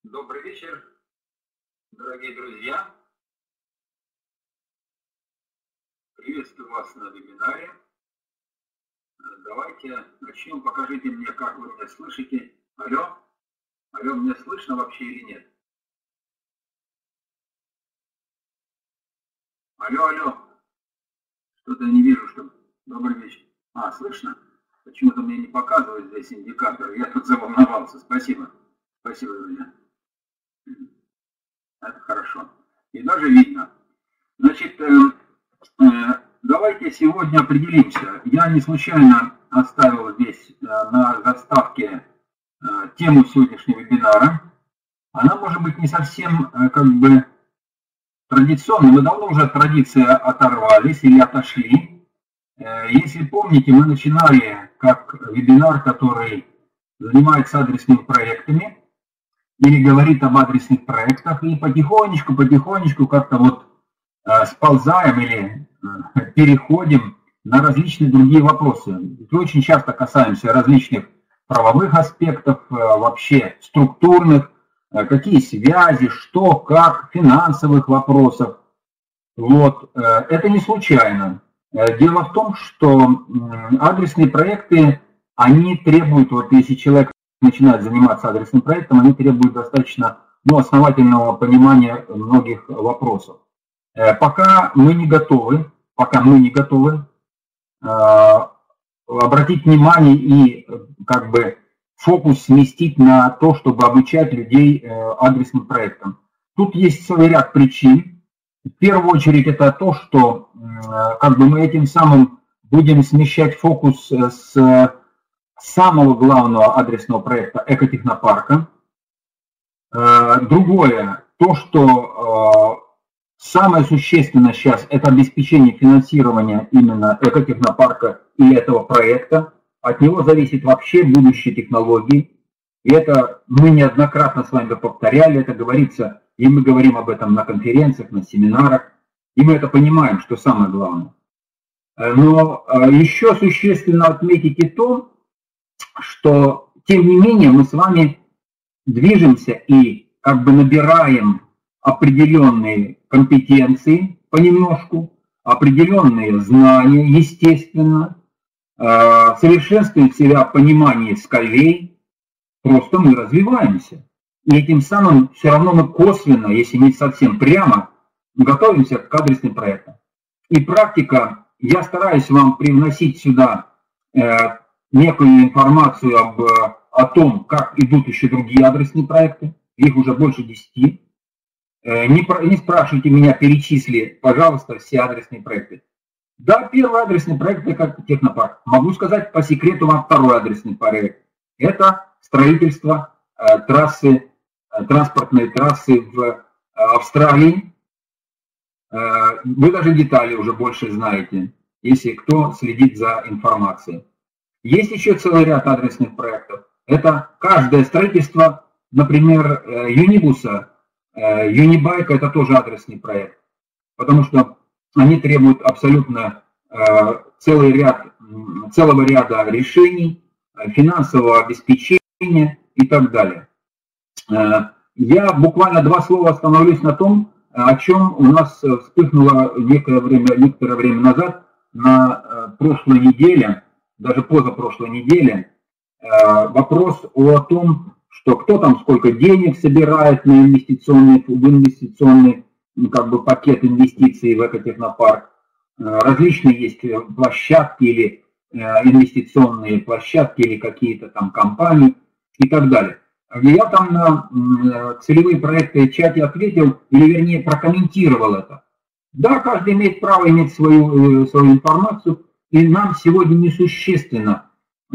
Добрый вечер, дорогие друзья. Приветствую вас на вебинаре. Давайте начнем. Покажите мне, как вы меня слышите. Алло? Алло, меня слышно вообще или нет? Алло. Что-то я не вижу, что... Добрый вечер. Слышно? Почему-то мне не показывает здесь индикатор. Я тут заволновался. Спасибо. Спасибо, друзья. Это хорошо. И даже видно. Значит, давайте сегодня определимся. Я не случайно оставил здесь на заставке тему сегодняшнего вебинара. Она может быть не совсем традиционной. Мы давно уже от традиции оторвались или отошли. Если помните, мы начинали как вебинар, который занимается адресными проектами или говорит об адресных проектах, и потихонечку как-то сползаем или переходим на различные другие вопросы. Мы очень часто касаемся различных правовых аспектов, вообще структурных, какие связи, что, как, финансовых вопросов. Это не случайно. Дело в том, что адресные проекты, они требуют, если человек начинает заниматься адресным проектом, они требуют достаточно основательного понимания многих вопросов. Пока мы не готовы обратить внимание и фокус сместить на то, чтобы обучать людей адресным проектам. Тут есть целый ряд причин. В первую очередь это то, что мы этим самым будем смещать фокус с самого главного адресного проекта экотехнопарка. Другое, то, что самое существенное сейчас, это обеспечение финансирования именно экотехнопарка и этого проекта. От него зависит вообще будущее технологий. И это мы неоднократно с вами повторяли, это говорится, и мы говорим об этом на конференциях, на семинарах, и мы это понимаем, что самое главное. Но еще существенно отметить и то, что, тем не менее, мы с вами движемся и набираем определенные компетенции понемножку, определенные знания, естественно, совершенствуем себя в понимании скалей, просто мы развиваемся. И этим самым все равно мы косвенно, если не совсем прямо, готовимся к адресным проектам. И практика, я стараюсь вам привносить сюда некую информацию о том, как идут еще другие адресные проекты, их уже больше 10. Не спрашивайте меня, перечисли, пожалуйста, все адресные проекты. Да, первый адресный проект – это технопарк. Могу сказать по секрету вам второй адресный проект. Это строительство транспортной трассы в Австралии. Вы даже детали уже больше знаете, если кто следит за информацией. Есть еще целый ряд адресных проектов. Это каждое строительство, например, Юнибуса, Юнибайка – это тоже адресный проект, потому что они требуют абсолютно целого ряда решений, финансового обеспечения и так далее. Я буквально 2 слова остановлюсь на том, о чем у нас вспыхнуло некоторое время назад, на прошлой неделе, даже позапрошлой неделе, вопрос о том, что кто там сколько денег собирает на инвестиционный пакет инвестиций в экотехнопарк. Различные есть площадки или инвестиционные площадки или какие-то там компании и так далее. Я там на целевые проекты в чате ответил, или вернее прокомментировал это. Да, каждый имеет право иметь свою информацию, и нам сегодня несущественно,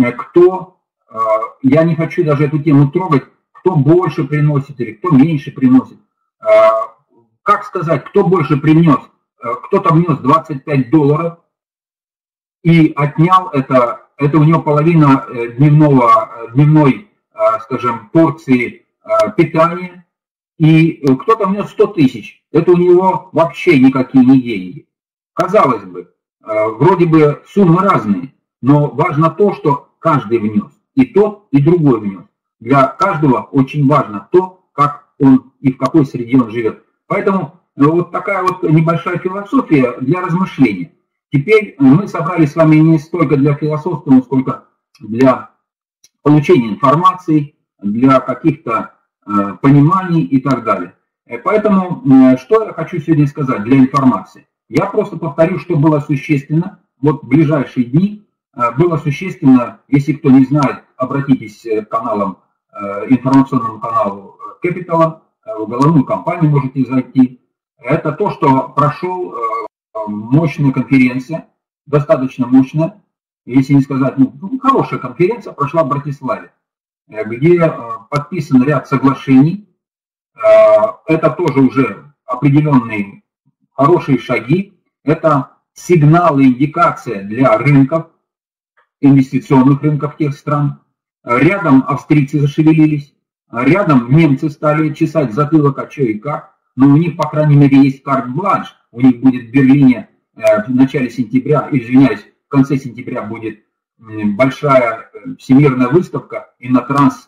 я не хочу даже эту тему трогать, кто больше приносит или кто меньше приносит. Как сказать, кто больше принес? Кто-то внес $25 и отнял это у него половина дневной, скажем, порции питания, и кто-то внес 100 тысяч. Это у него вообще никакие не деньги. Казалось бы, вроде бы суммы разные, но важно то, что каждый внес. И тот, и другой внес. Для каждого очень важно то, как он и в какой среде он живет. Поэтому вот такая вот небольшая философия для размышления. Теперь мы собрались с вами не столько для философства, сколько для получения информации, для каких-то пониманий и так далее. Поэтому, что я хочу сегодня сказать для информации? Я просто повторю, что было существенно, вот в ближайшие дни было существенно, если кто не знает, обратитесь к каналам, информационному каналу Capital, в головную компанию можете зайти. Это то, что прошел мощная конференция, достаточно мощная, если не сказать, хорошая конференция прошла в Братиславе, где подписан ряд соглашений. Это тоже уже определенные хорошие шаги. Это сигналы, индикация для рынков, инвестиционных рынков тех стран. Рядом австрийцы зашевелились, рядом немцы стали чесать затылок, а что и как. Но у них, по крайней мере, есть карт-бланш. У них будет в Берлине в начале сентября, извиняюсь, в конце сентября будет большая всемирная выставка Innotranс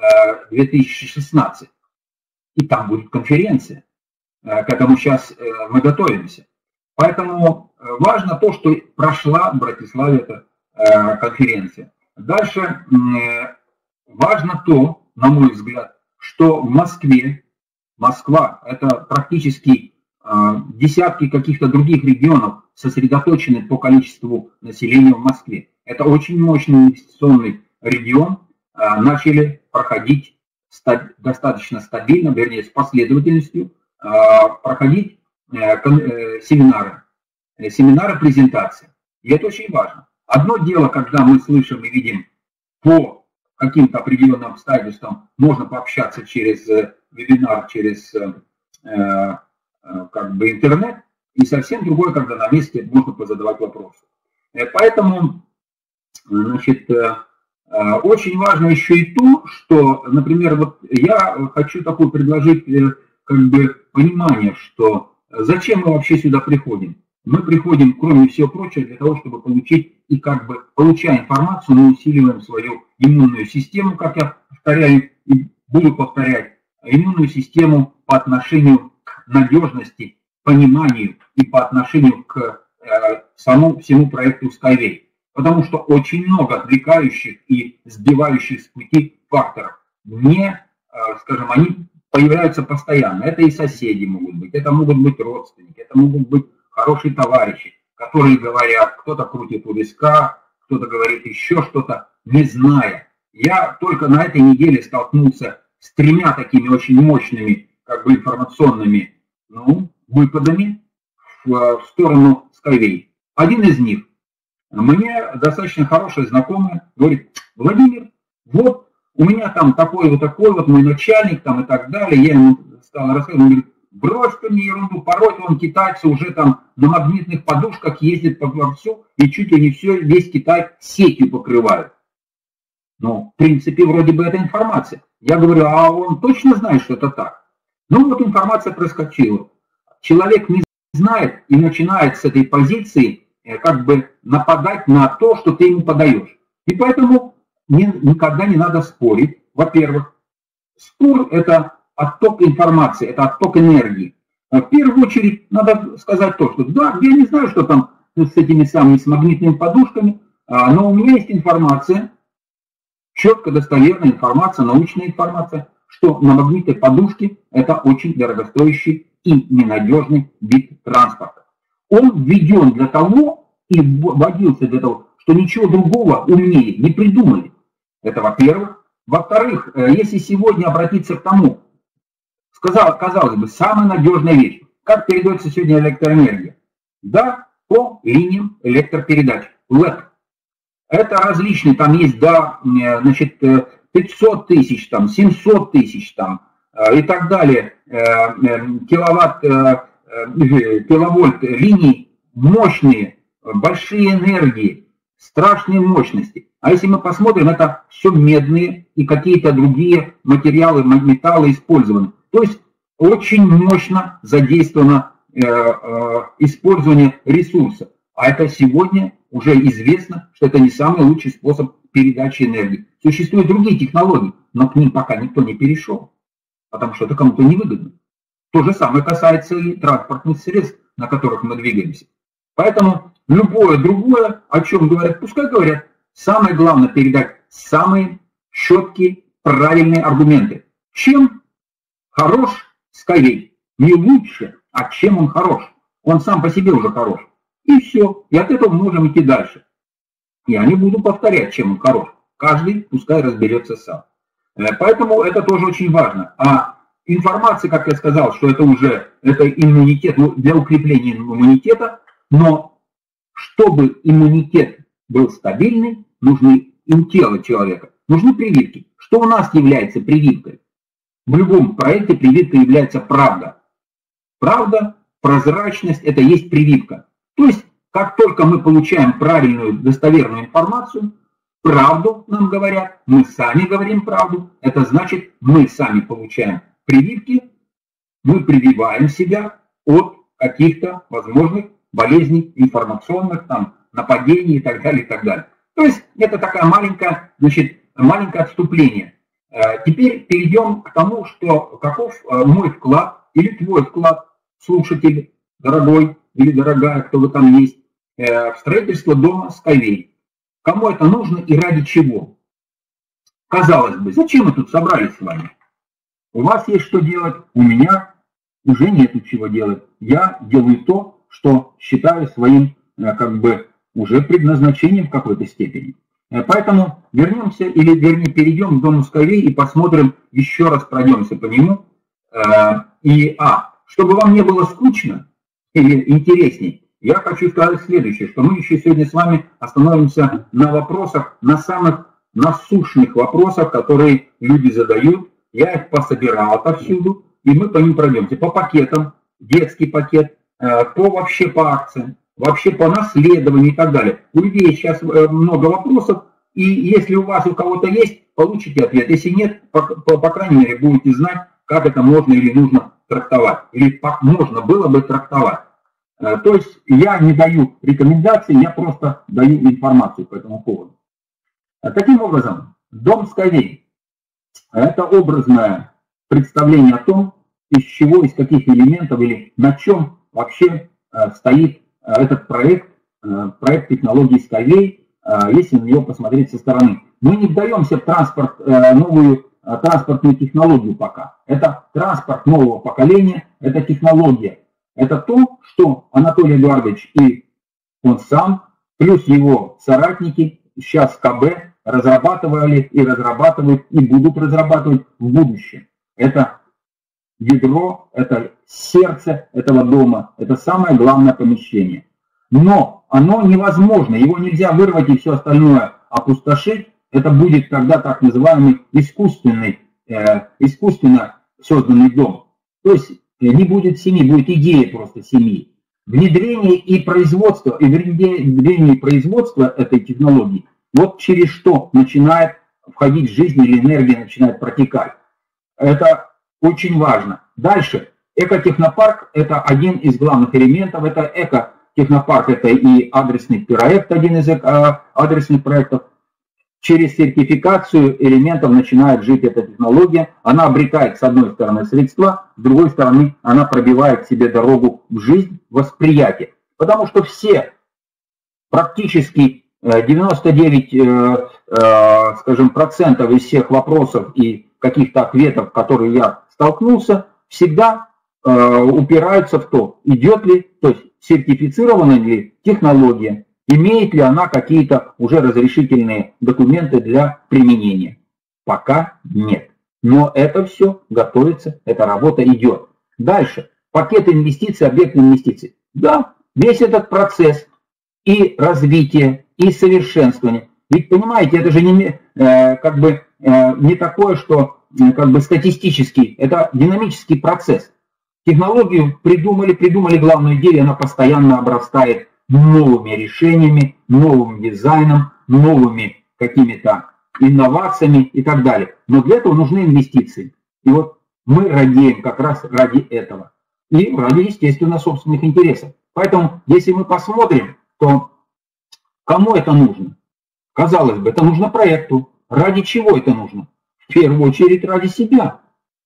2016. И там будет конференция. К этому сейчас мы готовимся. Поэтому важно то, что прошла в Братиславе эта конференция. Дальше важно то, на мой взгляд, что в Москве, Москва, это практически десятки каких-то других регионов сосредоточены по количеству населения в Москве. Это очень мощный инвестиционный регион, начали проходить достаточно стабильно, вернее, с последовательностью, проходить семинары, презентации. И это очень важно. Одно дело, когда мы слышим и видим по каким-то определенным обстоятельствам, можно пообщаться через вебинар, через интернет, и совсем другое, когда на месте можно позадавать вопросы. Поэтому, очень важно еще и то, что, например, вот я хочу такое предложить понимание, что зачем мы вообще сюда приходим? Мы приходим, кроме всего прочего, для того, чтобы получить и получая информацию, мы усиливаем свою иммунную систему, как я повторяю и буду повторять, иммунную систему по отношению к надежности, пониманию и по отношению к всему проекту Skyway. Потому что очень много отвлекающих и сбивающих с пути факторов. Они появляются постоянно. Это и соседи могут быть, это могут быть родственники, это могут быть хорошие товарищи, которые говорят, кто-то крутит у виска, кто-то говорит еще что-то, не зная. Я только на этой неделе столкнулся с 3 такими очень мощными информационными выпадами в сторону Skyway. Один из них, мне достаточно хорошая знакомая, говорит: Владимир, вот у меня там такой вот мой начальник там и так далее. Я ему стал рассказывать, он говорит: брось ты мне ерунду, порой китайцы уже там на магнитных подушках ездят по всю и чуть ли не весь Китай сетью покрывают. В принципе, вроде бы это информация. Я говорю: а он точно знает, что это так? Вот информация проскочила. Человек не знает и начинает с этой позиции нападать на то, что ты ему подаешь. И поэтому никогда не надо спорить. Во-первых, спор – это отток информации, это отток энергии. В первую очередь надо сказать то, что да, я не знаю, что там с этими с магнитными подушками, но у меня есть информация, четко достоверная информация, научная информация, что на магнитной подушке это очень дорогостоящий и ненадежный вид транспорта. Он введен для того и вводился для того, что ничего другого умнее не придумали. Это во-первых. Во-вторых, если сегодня обратиться к тому, казалось бы, самая надежная вещь, как передается сегодня электроэнергия? Да, по линиям электропередач, ЛЭП. Это различные, там есть, 500 тысяч, 700 тысяч, и так далее, киловольт линий, мощные, большие энергии, страшные мощности. А если мы посмотрим, это все медные и какие-то другие материалы, металлы использованы. То есть очень мощно задействовано использование ресурсов. А это сегодня уже известно, что это не самый лучший способ передачи энергии. Существуют другие технологии, но к ним пока никто не перешел. потому что это кому-то невыгодно. То же самое касается и транспортных средств, на которых мы двигаемся. Поэтому любое другое, о чем говорят, пускай говорят. Самое главное передать самые четкие, правильные аргументы. Чем хорош Skyway? Не лучше, а чем он хорош. Он сам по себе уже хорош. И все. И от этого мы можем идти дальше. Я не буду повторять, чем он хорош. Каждый пускай разберется сам. Поэтому это тоже очень важно. А информация, как я сказал, что это уже это иммунитет, для укрепления иммунитета, но чтобы иммунитет был стабильный, нужны тело человека, нужны прививки. Что у нас является прививкой? В любом проекте прививкой является правда. Правда, прозрачность – это есть прививка. То есть, как только мы получаем правильную, достоверную информацию, правду нам говорят, мы сами говорим правду, это значит, мы сами получаем прививки, мы прививаем себя от каких-то возможных болезней информационных, там, нападений и так далее, и так далее. То есть это такая маленькое отступление. Теперь перейдем к тому, что каков мой вклад или твой вклад, слушатель, дорогой или дорогая, кто вы там есть, в строительство дома Skyway. Кому это нужно и ради чего? Казалось бы, зачем мы тут собрались с вами? У вас есть что делать, у меня уже нету чего делать. Я делаю то, что считаю своим, как бы, уже предназначением в какой-то степени. Поэтому вернемся, или вернее перейдем к дому Skyway и посмотрим, еще раз пройдемся по нему. Чтобы вам не было скучно или интересней, я хочу сказать следующее, что мы еще сегодня с вами остановимся на вопросах, на самых насущных вопросах, которые люди задают. Я их пособирал отовсюду, и мы по ним пройдемся. По пакетам, детский пакет, вообще по акциям, вообще по наследованию и так далее. У людей сейчас много вопросов, и если у вас у кого-то есть, получите ответ. Если нет, по крайней мере, будете знать, как это можно или нужно трактовать, или можно было бы трактовать. То есть я не даю рекомендаций, я просто даю информацию по этому поводу. Таким образом, дом Skyway – это образное представление о том, из чего, из каких элементов или на чем вообще стоит этот проект технологии Skyway, если на него посмотреть со стороны. Мы не вдаемся в новую транспортную технологию пока. Это транспорт нового поколения, это технология. Это то, что Анатолий Эдуардович и он сам, плюс его соратники, сейчас КБ разрабатывали и разрабатывают, и будут разрабатывать в будущем. Это ядро, это сердце этого дома, это самое главное помещение. Но оно невозможно, его нельзя вырвать и все остальное опустошить. Это будет тогда так называемый искусственно созданный дом. То есть не будет семьи, будет идея просто семьи. Внедрение и производство этой технологии, вот через что начинает входить в жизнь или энергия начинает протекать. Это очень важно. Дальше. Экотехнопарк – это один из главных элементов. Это экотехнопарк, это и адресный проект, один из адресных проектов. Через сертификацию элементов начинает жить эта технология. Она обретает, с одной стороны, средства, с другой стороны, она пробивает себе дорогу в жизнь, восприятие. Потому что все, практически 99, скажем, процентов из всех вопросов и каких-то ответов, которые я столкнулся, всегда упираются в то, идет ли, то есть сертифицирована ли технология, имеет ли она какие-то уже разрешительные документы для применения. Пока нет. Но это все готовится, эта работа идет. Дальше. Пакет инвестиций, объект инвестиций. Да, весь этот процесс и развитие, и совершенствование. Ведь понимаете, это же не такое, что статистический, это динамический процесс. Технологию придумали главную идею, она постоянно обрастает новыми решениями, новым дизайном, новыми какими-то инновациями и так далее. Но для этого нужны инвестиции. И вот мы радеем как раз ради этого. И ради, естественно, собственных интересов. Поэтому, если мы посмотрим, то кому это нужно? Казалось бы, это нужно проекту. Ради чего это нужно? В первую очередь ради себя.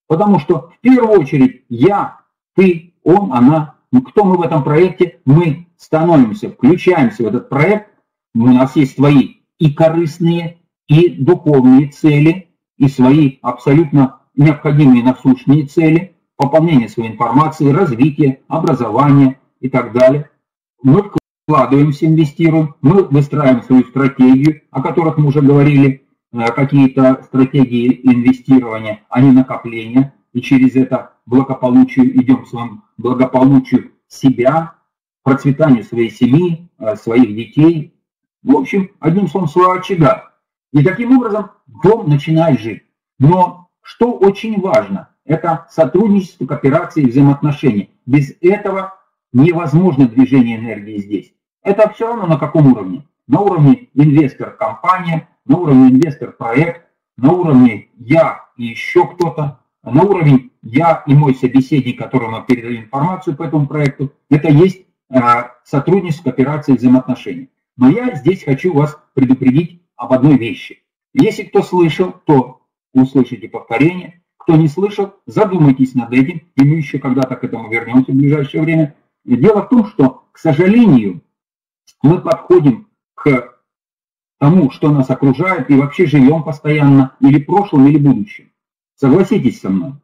Потому что в первую очередь я, ты, он, она, кто мы в этом проекте, мы становимся, включаемся в этот проект, у нас есть свои и корыстные, и духовные цели, и свои абсолютно необходимые насущные цели, пополнение своей информации, развитие, образование и так далее. Мы вкладываемся, инвестируем, мы выстраиваем свою стратегию, о которых мы уже говорили, какие-то стратегии инвестирования, а не накопления, и через это благополучие идем к своему благополучию себя, процветанию своей семьи, своих детей, в общем, одним словом, своего очага. И таким образом дом начинает жить. Но что очень важно, это сотрудничество, кооперация и взаимоотношения. Без этого невозможно движение энергии здесь. Это все равно на каком уровне? На уровне инвестор-компания, на уровне инвестор-проект, на уровне я и еще кто-то, на уровне я и мой собеседник, которому передаю информацию по этому проекту. Это есть сотрудничество, кооперация и взаимоотношения. Но я здесь хочу вас предупредить об одной вещи. Если кто слышал, то услышите повторение. Кто не слышал, задумайтесь над этим, и мы еще когда-то к этому вернемся в ближайшее время. Дело в том, что, к сожалению, мы подходим к тому, что нас окружает, и вообще живем постоянно или прошлым, или будущим. Согласитесь со мной.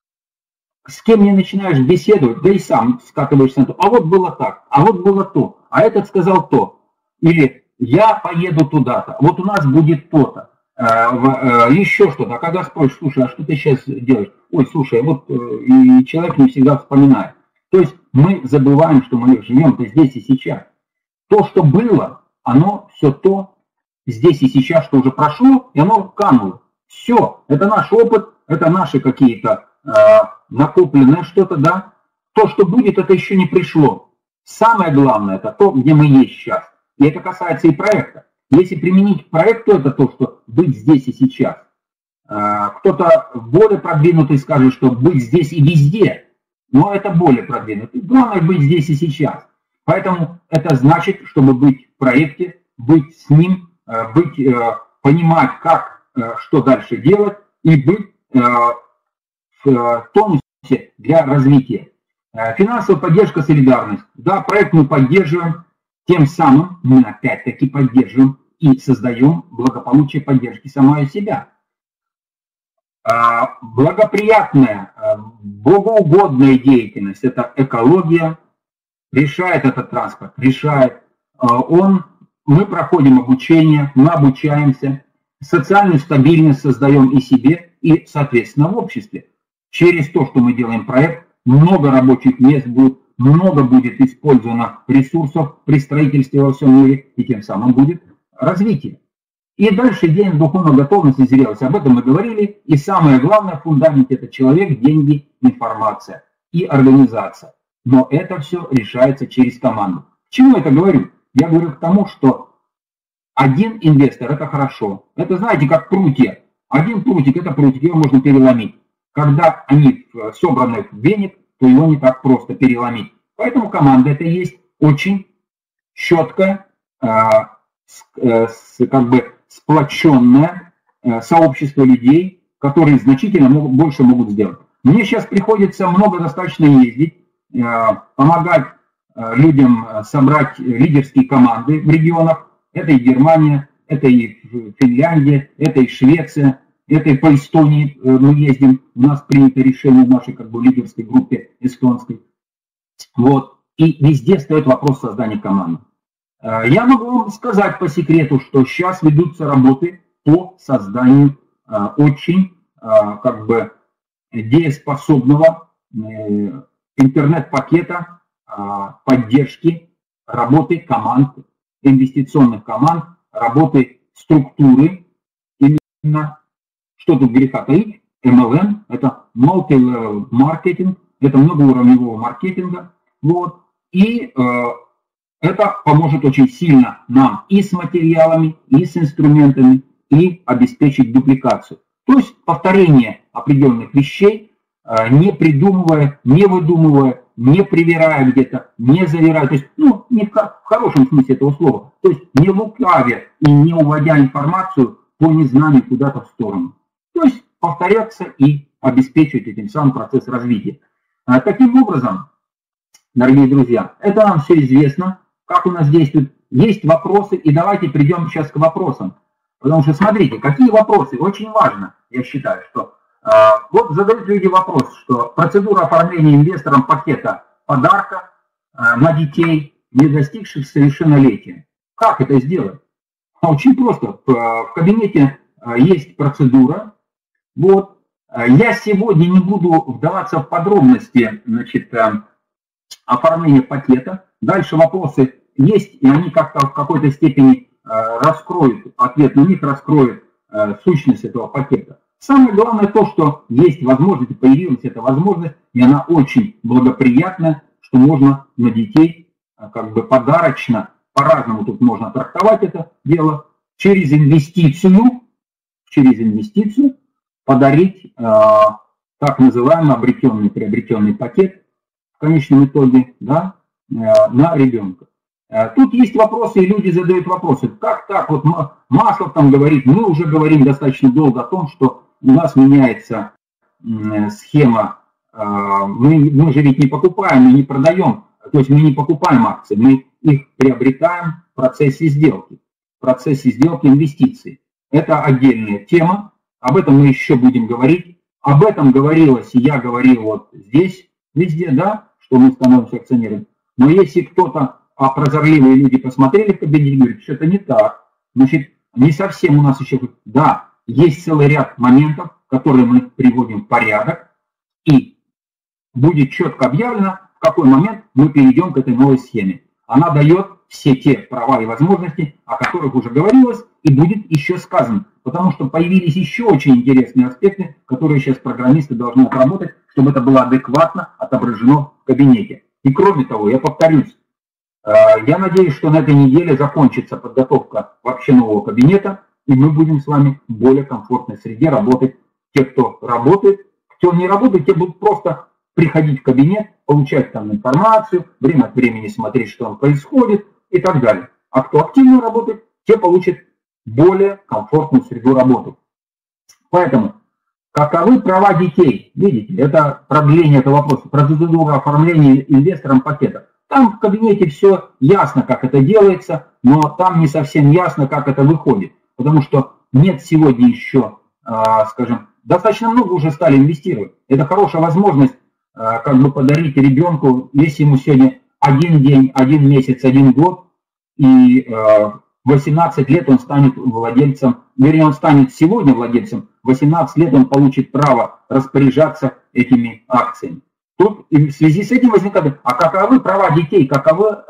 С кем не начинаешь беседовать, да и сам скатываешься на то, а вот было так, а вот было то, а этот сказал то. Или я поеду туда-то, вот у нас будет то-то, еще что-то. А когда спросишь, слушай, а что ты сейчас делаешь? Ой, слушай, вот и человек не всегда вспоминает. То есть мы забываем, что мы живем-то здесь и сейчас. То, что было, оно все то здесь и сейчас, что уже прошло, и оно кануло. Все, это наш опыт, это наши какие-то накопленное что-то, да. То, что будет, это еще не пришло. Самое главное, это то, где мы есть сейчас. И это касается и проекта. Если применить к проекту, это то, что быть здесь и сейчас. Кто-то более продвинутый скажет, что быть здесь и везде. Но это более продвинутый. Главное быть здесь и сейчас. Поэтому это значит, чтобы быть в проекте, быть с ним, понимать, как, что дальше делать, и быть в тонусе для развития. Финансовая поддержка, солидарность. Да, проект мы поддерживаем. Тем самым мы опять-таки поддерживаем и создаем благополучие поддержки самого себя. Благоприятная, богоугодная деятельность – это экология, решает этот транспорт, решает. Мы проходим обучение, мы обучаемся, социальную стабильность создаем и себе, и, соответственно, в обществе. Через то, что мы делаем проект, много рабочих мест будет, много будет использовано ресурсов при строительстве во всем мире, и тем самым будет развитие. И дальше день духовной готовности и зрелости. Об этом мы говорили. И самое главное в фундаменте – это человек, деньги, информация и организация. Но это все решается через команду. К чему я это говорю? Я говорю к тому, что один инвестор – это хорошо. Это, знаете, как прутья. Один прутик – это прутик, его можно переломить. Когда они собраны в веник, то его не так просто переломить. Поэтому команда это есть очень четкое, как бы сплоченное сообщество людей, которые значительно больше могут сделать. Мне сейчас приходится много достаточно ездить, помогать людям собрать лидерские команды в регионах. Это и Германия, это и Финляндия, это и Швеция. Это и по Эстонии мы ездим, у нас принято решение в нашей как бы лидерской группе эстонской. Вот. И везде стоит вопрос создания команды. Я могу вам сказать по секрету, что сейчас ведутся работы по созданию очень как бы дееспособного интернет-пакета поддержки работы команд, инвестиционных команд, работы структуры именно. Что тут греха таить? MLM – это multi-level маркетинг, это многоуровневого маркетинга. Вот. И это поможет очень сильно нам и с материалами, и с инструментами, и обеспечить дупликацию. То есть повторение определенных вещей, не придумывая, не выдумывая, не привирая где-то, не завирая. То есть, не в хорошем смысле этого слова. То есть не лукавя и не уводя информацию по незнанию куда-то в сторону. То есть повторяться и обеспечивать этим самым процесс развития. Таким образом, дорогие друзья, это нам все известно, как у нас действует. Есть вопросы, и давайте придем сейчас к вопросам. Потому что смотрите, какие вопросы, очень важно, я считаю, что вот задают люди вопрос, что процедура оформления инвестором пакета подарка на детей, не достигших совершеннолетия. Как это сделать? Очень просто. В кабинете есть процедура. Вот. Я сегодня не буду вдаваться в подробности, значит, оформления пакета. Дальше вопросы есть, и они как-то в какой-то степени раскроют, ответ на них раскроет сущность этого пакета. Самое главное то, что есть возможность, и появилась эта возможность, и она очень благоприятная, что можно на детей как бы подарочно, по-разному тут можно трактовать это дело, через инвестицию подарить так называемый обретенный, приобретенный пакет в конечном итоге, да, на ребенка. Тут есть вопросы, и люди задают вопросы. Как так? Вот Маслов там говорит, мы уже говорим достаточно долго о том, что у нас меняется схема, мы же ведь не покупаем и не продаем, то есть мы не покупаем акции, мы их приобретаем в процессе сделки инвестиций. Это отдельная тема, об этом мы еще будем говорить. Об этом говорилось, и я говорил вот здесь, везде, да, что мы становимся акционерами. Но если кто-то, а прозорливые люди посмотрели в кабинете и говорят, что это не так, значит, не совсем у нас еще, да, есть целый ряд моментов, которые мы приводим в порядок, и будет четко объявлено, в какой момент мы перейдем к этой новой схеме. Она дает все те права и возможности, о которых уже говорилось, и будет еще сказано. Потому что появились еще очень интересные аспекты, которые сейчас программисты должны отработать, чтобы это было адекватно отображено в кабинете. И кроме того, я повторюсь, я надеюсь, что на этой неделе закончится подготовка вообще нового кабинета, и мы будем с вами в более комфортной среде работать. Те, кто работает, кто не работает, те будут просто приходить в кабинет, получать там информацию, время от времени смотреть, что там происходит и так далее. А кто активно работает, те получат более комфортную среду работы. Поэтому, каковы права детей? Видите, это продление этого вопроса. Процедура оформления инвестором пакета. Там в кабинете все ясно, как это делается, но там не совсем ясно, как это выходит. Потому что нет сегодня еще, скажем, достаточно много уже стали инвестировать. Это хорошая возможность как бы подарить ребенку, если ему сегодня один день, один месяц, один год, и 18 лет он станет владельцем, вернее, он станет сегодня владельцем, 18 лет он получит право распоряжаться этими акциями. Тут в связи с этим возникает, а каковы права детей, каковы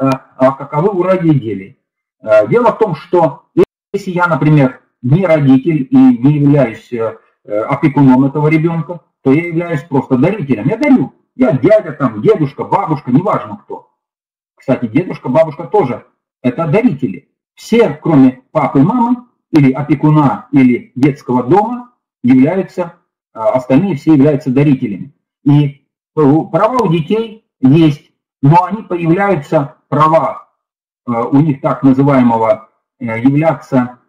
у родителей? Дело в том, что если я, например, не родитель и не являюсь опекуном этого ребенка, то я являюсь просто дарителем. Я дарю. Я дядя, там, дедушка, бабушка, неважно кто. Кстати, дедушка, бабушка тоже это дарители. Все, кроме папы и мамы, или опекуна, или детского дома, являются, остальные все являются дарителями. И права у детей есть, но они появляются, права у них так называемого, являться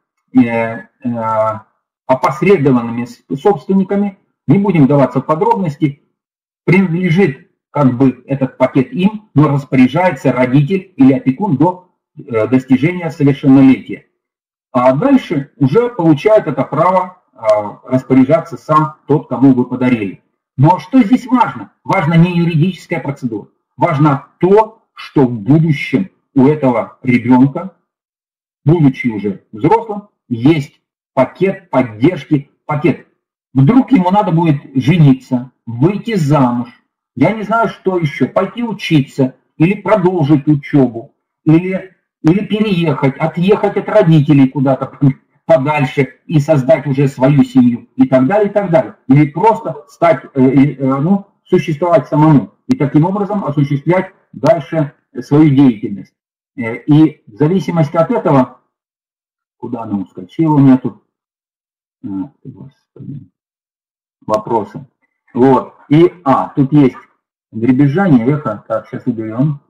опосредованными собственниками. Не будем вдаваться в подробности. Принадлежит как бы этот пакет им, но распоряжается родитель или опекун до достижения совершеннолетия. А дальше уже получает это право распоряжаться сам тот, кому вы подарили. Но что здесь важно? Важно не юридическая процедура. Важно то, что в будущем у этого ребенка, будучи уже взрослым, есть пакет поддержки, пакет. Вдруг ему надо будет жениться, выйти замуж, я не знаю, что еще, пойти учиться, или продолжить учебу, или переехать, отъехать от родителей куда-то подальше и создать уже свою семью, и так далее, и так далее. Или просто стать, существовать самому, и таким образом осуществлять дальше свою деятельность. И в зависимости от этого, куда она ускочила у меня тут, господи, вопросы. Вот. И, тут есть дребезжание, эхо. Так, сейчас уберем.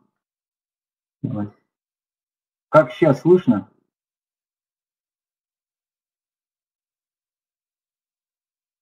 Как сейчас слышно?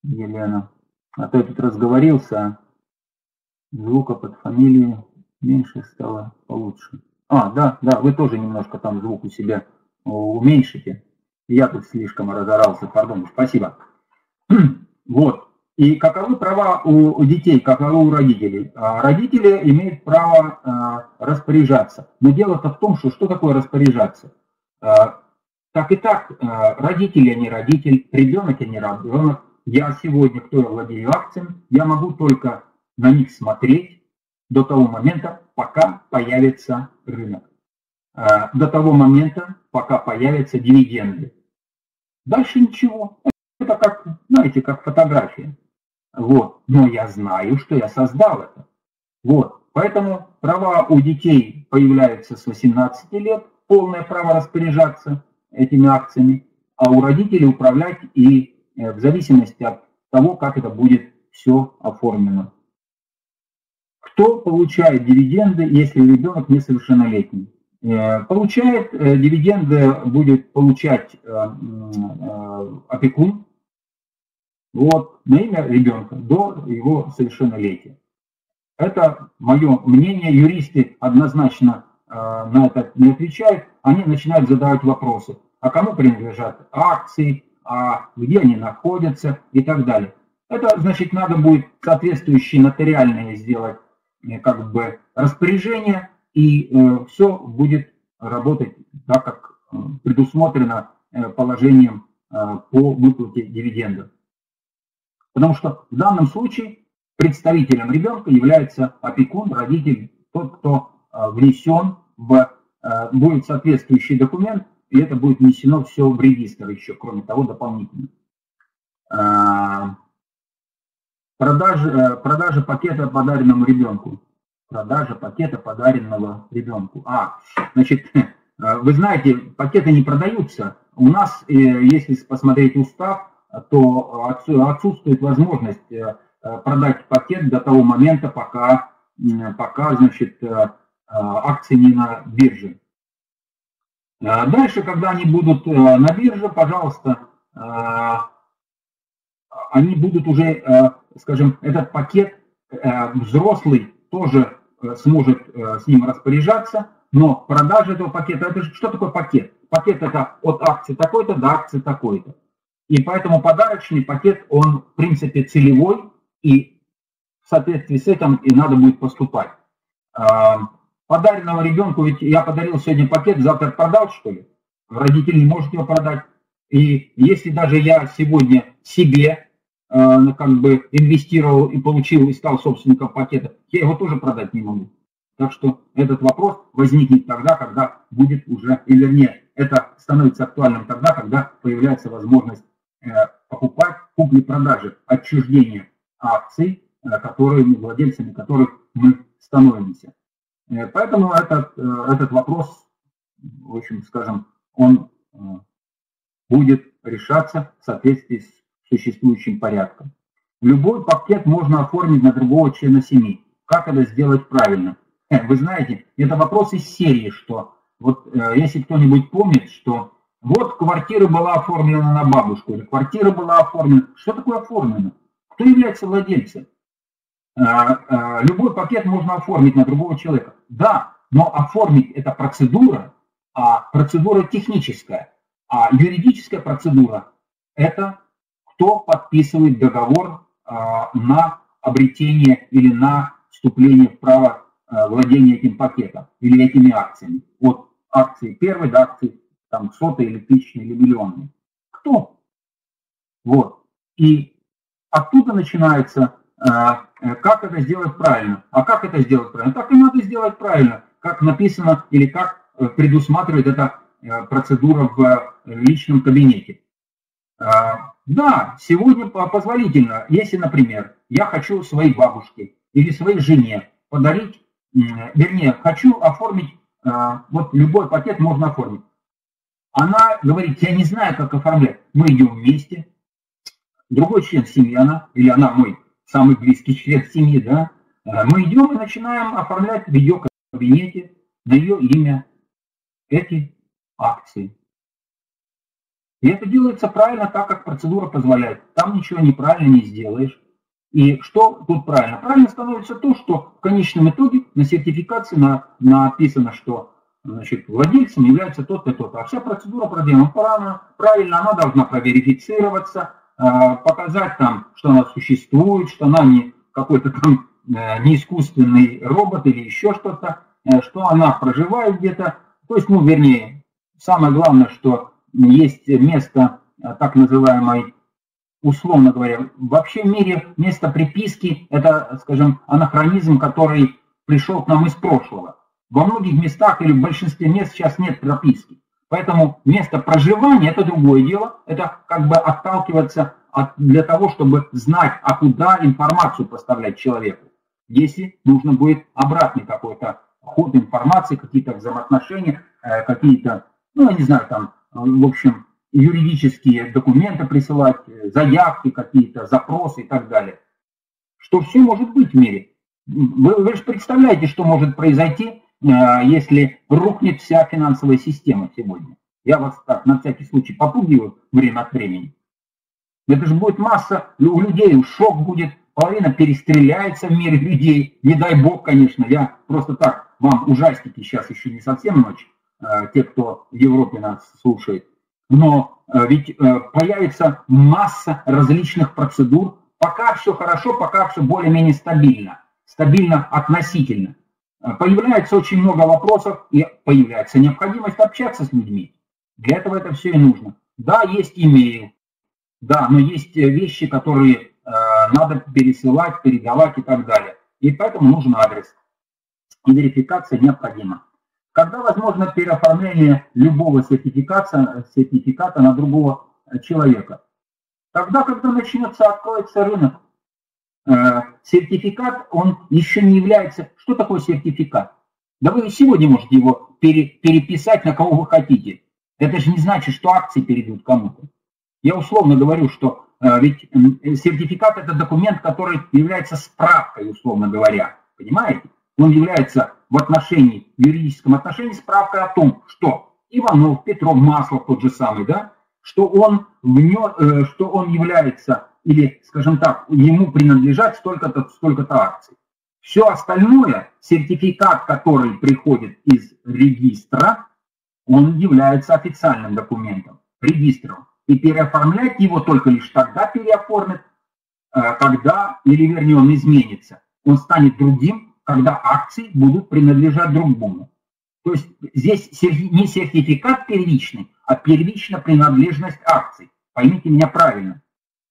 Елена. А то я тут разговорился, звука под фамилией меньше стало получше. Да, вы тоже немножко там звук у себя уменьшите. Я тут слишком разорался, пардон, спасибо. Вот. И каковы права у детей, каковы у родителей? Родители имеют право распоряжаться. Но дело-то в том, что такое распоряжаться? Так и так, родители, а не родитель, ребенок, а не ребенок. Я сегодня, кто я владею акциями, я могу только на них смотреть до того момента, пока появится рынок. До того момента, пока появятся дивиденды. Дальше ничего. Это как, знаете, как фотография. Вот. Но я знаю, что я создал это. Вот. Поэтому права у детей появляются с 18 лет, полное право распоряжаться этими акциями, а у родителей управлять и в зависимости от того, как это будет все оформлено. Кто получает дивиденды, если ребенок несовершеннолетний? Получает дивиденды, будет получать опекун, вот, на имя ребенка до его совершеннолетия. Это мое мнение. Юристы однозначно на это не отвечают. Они начинают задавать вопросы. А кому принадлежат акции, а где они находятся и так далее. Это значит, надо будет соответствующие нотариальные сделать как бы распоряжение, и все будет работать так, как предусмотрено положением по выплате дивидендов. Потому что в данном случае представителем ребенка является опекун, родитель, тот, кто внесен будет соответствующий документ, и это будет внесено все в регистр еще, кроме того, дополнительно. Продажа пакета подаренному ребенку. Продажа пакета подаренного ребенку. Значит, вы знаете, пакеты не продаются. У нас, если посмотреть устав, то отсутствует возможность продать пакет до того момента, пока значит, акции не на бирже. Дальше, когда они будут на бирже, пожалуйста, они будут уже, скажем, этот пакет взрослый тоже сможет с ним распоряжаться, но продажа этого пакета, это же что такое пакет? Пакет это от акции такой-то до акции такой-то. И поэтому подарочный пакет, он в принципе целевой, и в соответствии с этим и надо будет поступать. Подаренного ребенку, ведь я подарил сегодня пакет, завтра продал, что ли? Родитель не может его продать. И если даже я сегодня себе как бы инвестировал и получил, и стал собственником пакета, я его тоже продать не могу. Так что этот вопрос возникнет тогда, когда будет уже, или вернее, это становится актуальным тогда, когда появляется возможность покупать, купли-продажи, отчуждения акций, владельцами которых мы становимся. Поэтому этот вопрос, в общем, скажем, он будет решаться в соответствии с существующим порядком. Любой пакет можно оформить на другого члена семьи. Как это сделать правильно? Вы знаете, это вопрос из серии, что вот если кто-нибудь помнит, что вот квартира была оформлена на бабушку, или квартира была оформлена. Что такое оформлено? Кто является владельцем? Любой пакет можно оформить на другого человека. Да, но оформить это процедура, а процедура техническая. А юридическая процедура – это кто подписывает договор на обретение или на вступление в право владения этим пакетом или этими акциями. От акции первой до акции там, сотой или тысячной или миллионной. Кто? Вот. И оттуда начинается, как это сделать правильно. А как это сделать правильно? Так и надо сделать правильно, как написано или как предусматривает эта процедура в личном кабинете. Да, сегодня позволительно, если, например, я хочу своей бабушке или своей жене подарить, вернее, хочу оформить, вот любой пакет можно оформить. Она говорит, я не знаю, как оформлять. Мы идем вместе, другой член семьи, она, или она мой самый близкий член семьи, да, мы идем и начинаем оформлять в ее кабинете на ее имя эти акции. И это делается правильно, так как процедура позволяет. Там ничего неправильно не сделаешь. И что тут правильно? Правильно становится то, что в конечном итоге на сертификации написано, что, значит, владельцем является тот-то и тот-то. А вся процедура проделана правильно, она должна проверифицироваться, показать там, что она существует, что она не какой-то там не искусственный робот или еще что-то, что она проживает где-то. То есть, ну, вернее, самое главное, что есть место так называемой, условно говоря, вообще в мире место приписки – это, скажем, анахронизм, который пришел к нам из прошлого. Во многих местах или в большинстве мест сейчас нет прописки. Поэтому место проживания – это другое дело. Это как бы отталкиваться для того, чтобы знать, а куда информацию поставлять человеку. Если нужно будет обратный какой-то ход информации, какие-то взаимоотношения, какие-то, ну, я не знаю, там, в общем, юридические документы присылать, заявки какие-то, запросы и так далее. Что все может быть в мире. Вы же представляете, что может произойти, если рухнет вся финансовая система сегодня. Я вас так, на всякий случай, попугиваю время от времени. Это же будет масса, у людей шок будет, половина перестреляется в мире людей. Не дай бог, конечно, я просто так, вам ужастики сейчас еще не совсем ночь, те, кто в Европе нас слушает. Но ведь появится масса различных процедур. Пока все хорошо, пока все более-менее стабильно. Стабильно относительно. Появляется очень много вопросов, и появляется необходимость общаться с людьми. Для этого это все и нужно. Да, есть имейл. Да, но есть вещи, которые надо пересылать, передавать и так далее. И поэтому нужен адрес. И верификация необходима. Когда возможно переоформление любого сертификата на другого человека? Тогда, когда откроется рынок. Сертификат, он еще не является... Что такое сертификат? Да вы сегодня можете его переписать на кого вы хотите. Это же не значит, что акции перейдут кому-то. Я условно говорю, что ведь сертификат – это документ, который является справкой, условно говоря. Понимаете? Он является в юридическом отношении справкой о том, что Иванов, Петров, Маслов тот же самый, да, что он является, или, скажем так, ему принадлежат столько-то акций. Все остальное, сертификат, который приходит из регистра, он является официальным документом, регистром. И переоформлять его только лишь тогда переоформят, когда, или вернее он изменится. Он станет другим, когда акции будут принадлежать другому. То есть здесь не сертификат первичный, а первичная принадлежность акций. Поймите меня правильно.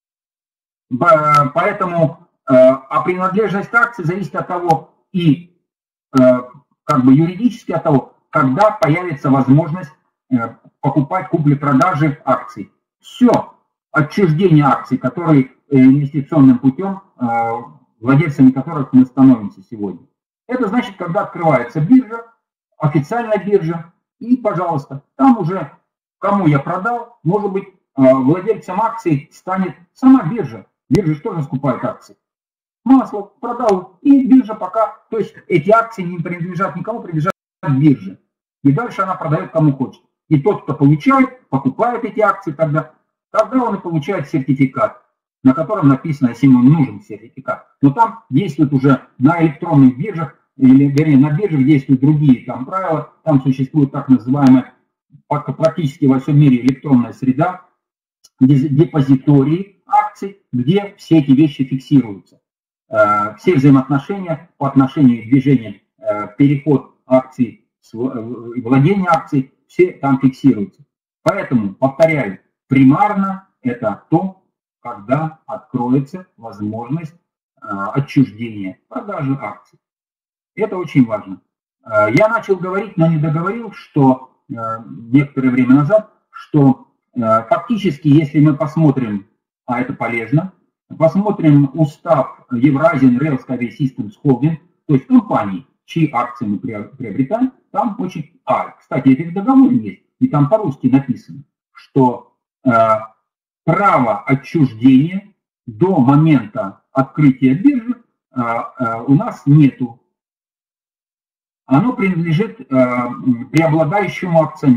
Поэтому принадлежность акций зависит от того и как бы юридически от того, когда появится возможность покупать купли-продажи акций. Все, отчуждение акций, которые инвестиционным путем, владельцами которых мы становимся сегодня. Это значит, когда открывается биржа, официальная биржа, и, пожалуйста, там уже, кому я продал, может быть, владельцем акций станет сама биржа. Биржа что же скупает акции? Маслов продал, и биржа пока, то есть эти акции не принадлежат никому, принадлежат бирже. И дальше она продает кому хочет. И тот, кто покупает эти акции, тогда он и получает сертификат, на котором написано, если ему нужен сертификат. Но там действует уже на электронных биржах, или вернее на биржах действуют другие там правила, там существует так называемая практически во всем мире электронная среда, депозитории акций, где все эти вещи фиксируются. Все взаимоотношения по отношению к движению, переход акций, владение акций, все там фиксируются. Поэтому, повторяю, примарно это то, когда откроется возможность отчуждения, продажи акций. Это очень важно. Я начал говорить, но не договорил, что некоторое время назад, что фактически, если мы посмотрим, а это полезно, посмотрим устав Eurasian Railway Systems Holding, то есть компании, чьи акции мы приобретаем, там очень... кстати, это в договоре есть, и там по-русски написано, что право отчуждения до момента открытия биржи у нас нету. Оно принадлежит преобладающему акционеру.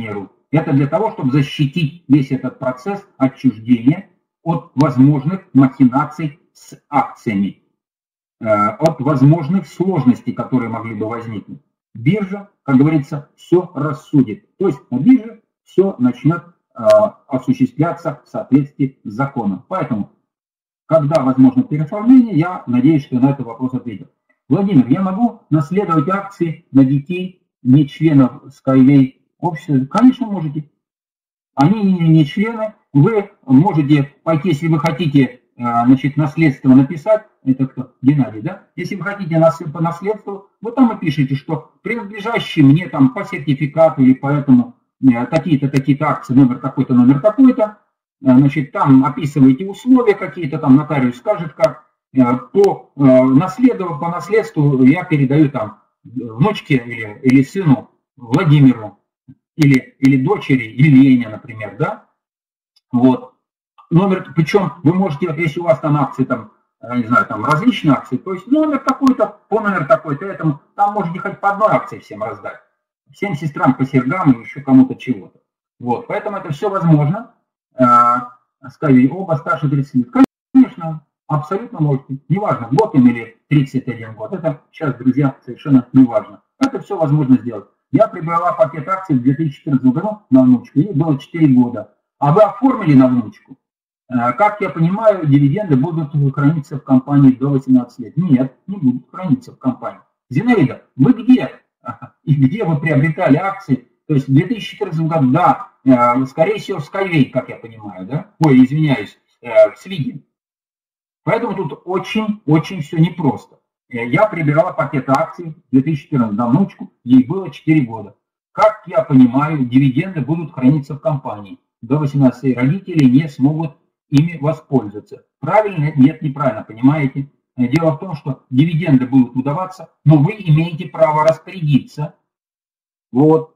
Это для того, чтобы защитить весь этот процесс отчуждения от возможных махинаций с акциями, от возможных сложностей, которые могли бы возникнуть. Биржа, как говорится, все рассудит. То есть на бирже все начнет осуществляться в соответствии с законом. Поэтому, когда возможно переоформление, я надеюсь, что я на этот вопрос ответил. Владимир, я могу наследовать акции на детей, не членов Skyway общества? Конечно, можете. Они не члены. Вы можете пойти, если вы хотите, значит, наследство написать. Это кто? Геннадий, да? Если вы хотите по наследству, вы там и пишите, что принадлежащие мне там по сертификату или поэтому такие-то акции, номер такой-то, значит, там описываете условия какие-то, там нотариус скажет, как по наследству я передаю там внучке или сыну Владимиру, или дочери Елене, например, да? Вот. Номер, причем вы можете, если у вас там акции, там, не знаю, там различные акции, то есть номер такой-то, по номер такой-то, этому, там можете хоть по одной акции всем раздать. Всем сестрам по сергам и еще кому-то чего-то. Вот, поэтому это все возможно. Скажите, оба старше 30 лет. Конечно, абсолютно можете. Неважно, год им или 31 год. Это сейчас, друзья, совершенно неважно. Это все возможно сделать. Я приобрела пакет акций в 2014 году на внучку. Ей было 4 года. А вы оформили на внучку? Как я понимаю, дивиденды будут храниться в компании до 18 лет. Нет, не будут храниться в компании. Зинаида, вы где? И где вы приобретали акции? То есть в 2014 году, да, скорее всего, в Skyway, как я понимаю, да? Ой, извиняюсь, в Свиге. Поэтому тут очень все непросто. Я приобрела пакет акций в 2014 на внучку, ей было 4 года. Как я понимаю, дивиденды будут храниться в компании. До 18 родители не смогут ими воспользоваться. Правильно? Нет, неправильно, понимаете? Дело в том, что дивиденды будут выдаваться, но вы имеете право распорядиться. Вот.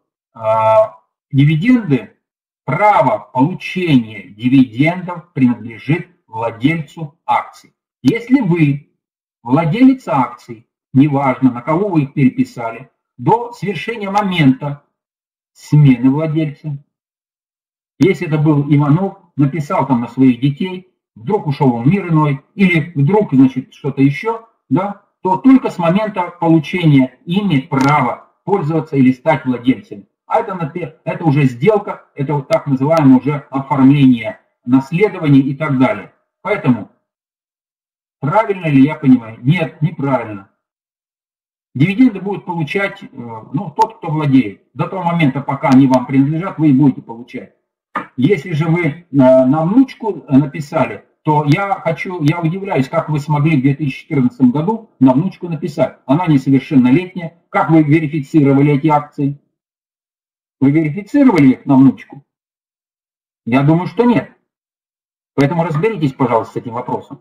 Дивиденды, право получения дивидендов принадлежит владельцу акций. Если вы владелец акций, неважно, на кого вы их переписали, до совершения момента смены владельца, если это был Иванов, написал там на своих детей, вдруг ушел в мир иной, или вдруг, значит, что-то еще, да, то только с момента получения имеет право пользоваться или стать владельцем. А это уже сделка, это вот так называемое уже оформление наследования и так далее. Поэтому, правильно ли я понимаю? Нет, неправильно. Дивиденды будут получать, тот, кто владеет. До того момента, пока они вам принадлежат, вы и будете получать. Если же вы на внучку написали, то я удивляюсь, как вы смогли в 2014 году на внучку написать. Она несовершеннолетняя. Как вы верифицировали эти акции? Вы верифицировали их на внучку? Я думаю, что нет. Поэтому разберитесь, пожалуйста, с этим вопросом.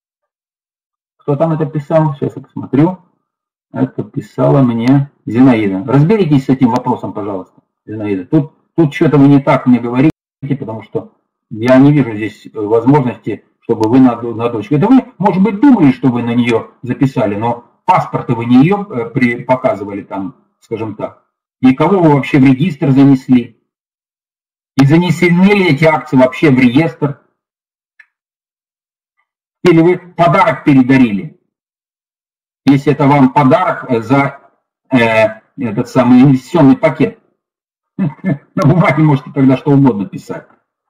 Кто там это писал? Сейчас я посмотрю. Это писала мне Зинаида. Разберитесь с этим вопросом, пожалуйста, Зинаида. Тут что-то вы не так мне говорите, потому что я не вижу здесь возможности, чтобы вы на дочку. Это вы, может быть, думали, что вы на нее записали, но паспорта вы не ее показывали там, скажем так. И кого вы вообще в регистр занесли? И занесены ли эти акции вообще в реестр? Или вы подарок передарили? Если это вам подарок за этот самый инвестиционный пакет. На бумаге можете тогда что угодно писать.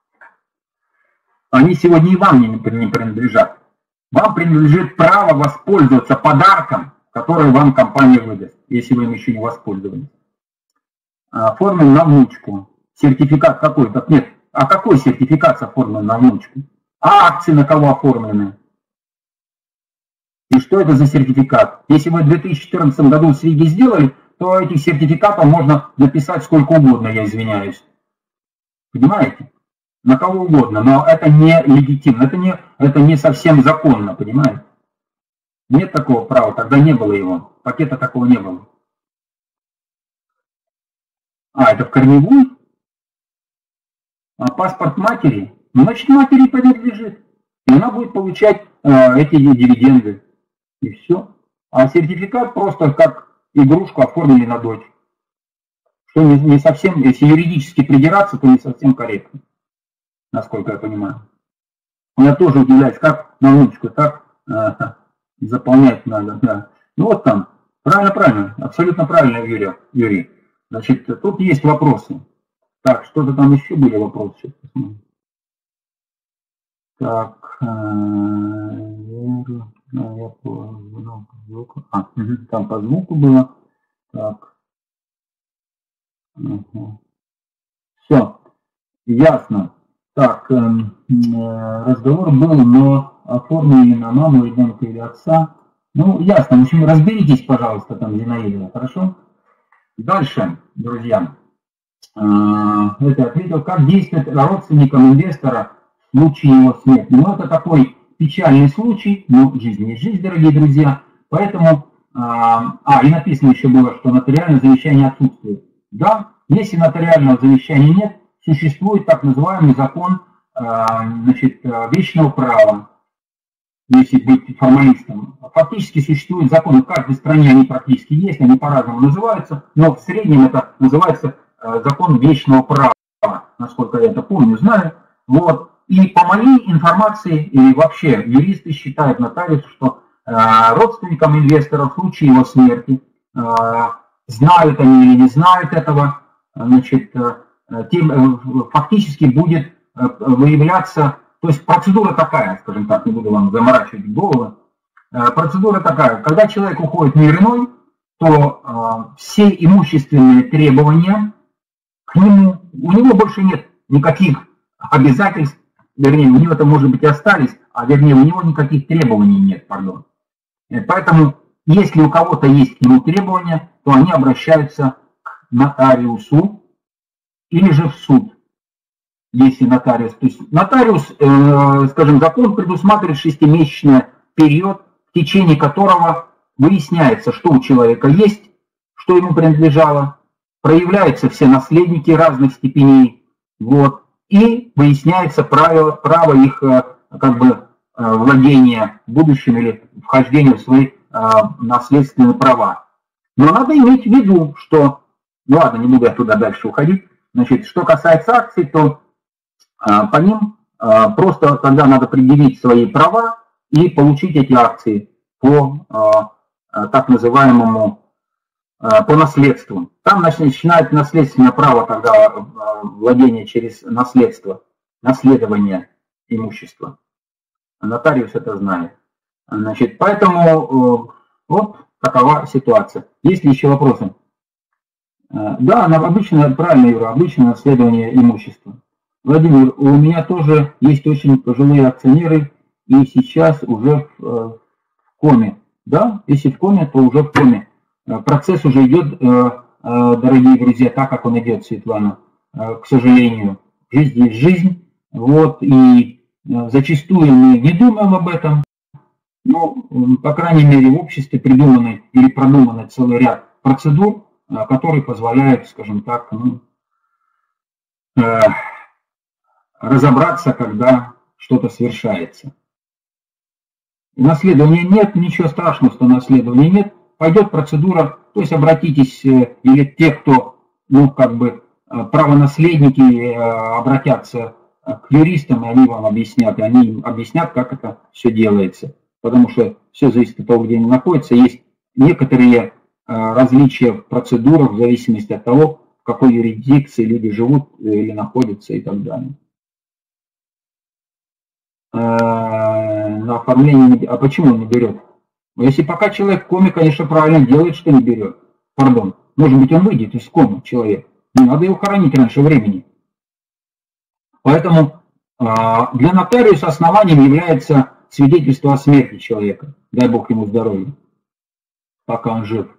Они сегодня и вам не принадлежат. Вам принадлежит право воспользоваться подарком, который вам компания выдаст, если вы им еще не воспользовались. Оформлен на внучку. Сертификат какой-то? Нет. А какой сертификат оформлен на внучку? А акции на кого оформлены? И что это за сертификат? Если вы в 2014 году в Свиге сделали, то этих сертификатов можно записать сколько угодно, я извиняюсь. Понимаете? На кого угодно, но это не легитимно, это не совсем законно, понимаете? Нет такого права, тогда не было его, пакета такого не было. Это в корневую? А паспорт матери? Ну, значит, матери принадлежит. И она будет получать эти дивиденды. И все. А сертификат просто как игрушку оформили на дочь. что не совсем, если юридически придираться, то не совсем корректно, насколько я понимаю. Я тоже удивляюсь, как на внучку так заполнять надо. Да. Ну вот там, правильно, абсолютно правильно, Юрий. Значит, тут есть вопросы. Так, что-то там еще были вопросы. Сейчас посмотрим. Так, я по звуку. Там по звуку было. Так. Все, ясно. Так, разговор был, но оформили на маму, ребенка или отца. Ну, ясно. В общем, разберитесь, пожалуйста, там, Зинаида, хорошо? Дальше, друзья. Это ответил, как действует родственникам инвестора в случае его смерти. Ну, это такой печальный случай, но жизнь есть жизнь, дорогие друзья. Поэтому, и написано еще было, что нотариальное завещание отсутствует. Да, если нотариального завещания нет, существует так называемый закон вечного права, если быть формалистом. Фактически существует закон, в каждой стране они практически есть, они по-разному называются, но в среднем это называется закон вечного права, насколько я это помню, знаю. Вот. И по моей информации, и вообще юристы считают, нотариус, что родственникам инвестора в случае его смерти, знают они или не знают этого, значит, тем фактически будет выявляться, то есть процедура такая, скажем так, не буду вам заморачивать голову, процедура такая, когда человек уходит в мир иной, то все имущественные требования к нему, у него больше нет никаких обязательств, вернее, у него это, может быть, и остались, а вернее, у него никаких требований нет, пардон. Поэтому, если у кого-то есть к нему требования, то они обращаются к нотариусу или же в суд. Если нотариус, то есть нотариус, скажем, закон предусматривает 6-месячный период, в течение которого выясняется, что у человека есть, что ему принадлежало, проявляются все наследники разных степеней, вот, и выясняется право их как бы владения в будущем или вхождения в свои наследственные права. Но надо иметь в виду, что, ну ладно, не буду я туда дальше уходить, значит, что касается акций, то по ним просто тогда надо предъявить свои права и получить эти акции по так называемому по наследству. Там начинает наследственное право тогда владения через наследство, наследование имущества. Нотариус это знает. Значит, поэтому вот такова ситуация. Есть ли еще вопросы? Да, обычно, правильно, Юра, обычное наследование имущества. Владимир, у меня тоже есть очень пожилые акционеры, и сейчас уже в коме. Да, если в коме, то уже в коме. Процесс уже идет, дорогие друзья, так, как он идет, Светлана, к сожалению. Жизнь есть жизнь, вот, и зачастую мы не думаем об этом, но, по крайней мере, в обществе придуманы или продуманы целый ряд процедур, которые позволяют, скажем так, разобраться, когда что-то совершается. Наследования нет, ничего страшного, что наследования нет. Пойдет процедура, то есть обратитесь, или те, кто, правонаследники, обратятся к юристам, и они вам объяснят, и они им объяснят, как это все делается. Потому что все зависит от того, где они находятся. Есть некоторые различия в процедурах в зависимости от того, в какой юрисдикции люди живут или находятся и так далее. На оформление, а почему он не берет? Если пока человек в коме, конечно, правильно делает, что не берет. Пардон. Может быть, он выйдет из комы, человек. Не надо его хоронить раньше времени. Поэтому для нотариуса основанием является свидетельство о смерти человека. Дай Бог ему здоровья, пока он жив.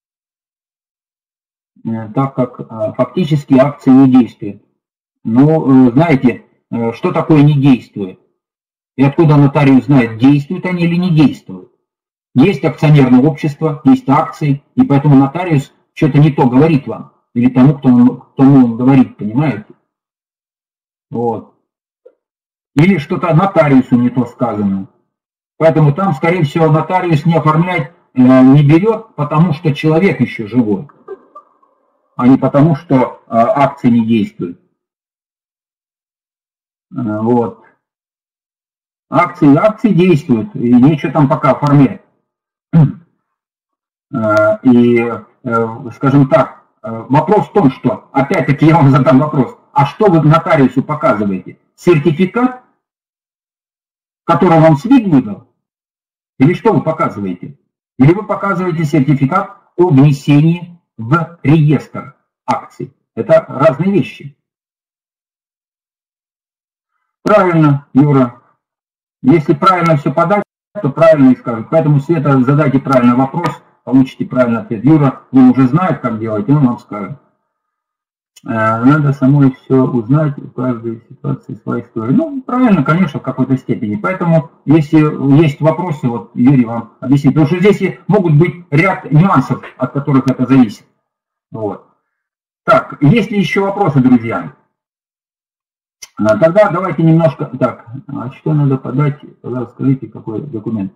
Так как фактически акции не действуют. Но знаете, что такое не действует? И откуда нотариус знает, действуют они или не действуют? Есть акционерное общество, есть акции, и поэтому нотариус что-то не то говорит вам, или тому, кто он говорит, понимаете? Вот. Или что-то нотариусу не то сказано. Поэтому там, скорее всего, нотариус не оформлять не берет, потому что человек еще живой. а не потому, что акции не действуют. Вот. Акции действуют, и нечего там пока оформлять. И, скажем так, вопрос в том, что, опять-таки я вам задам вопрос, а что вы нотариусу показываете? Сертификат, который вам СВИГ выдал? Или что вы показываете? Или вы показываете сертификат о внесении в реестр акций? Это разные вещи. Правильно, Юра. Если правильно все подать, то правильно и скажут. Поэтому, Света, задайте правильный вопрос, получите правильный ответ. Юра, он уже знает, как делать, и он вам скажет. Надо самой все узнать, у каждой ситуации своя история. Ну, правильно, конечно, в какой-то степени. Поэтому, если есть вопросы, вот Юрий вам объяснит. Потому что здесь могут быть ряд нюансов, от которых это зависит. Вот. Так, есть ли еще вопросы, друзья? Тогда давайте немножко... Так, а что надо подать? Тогда скажите, какой документ.